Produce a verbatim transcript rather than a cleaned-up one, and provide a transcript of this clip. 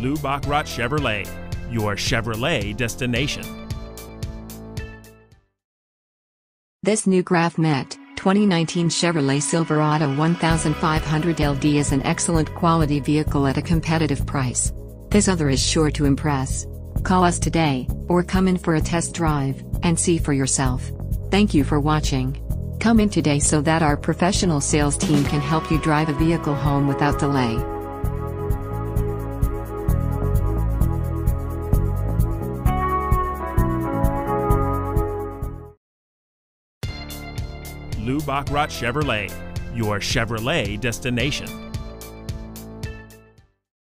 Lou Baccarat Chevrolet, your Chevrolet destination. This new Graf-Met twenty nineteen Chevrolet Silverado fifteen hundred L D is an excellent quality vehicle at a competitive price. This other is sure to impress. Call us today, or come in for a test drive, and see for yourself. Thank you for watching. Come in today so that our professional sales team can help you drive a vehicle home without delay. Lou Baccarat Chevrolet, your Chevrolet destination.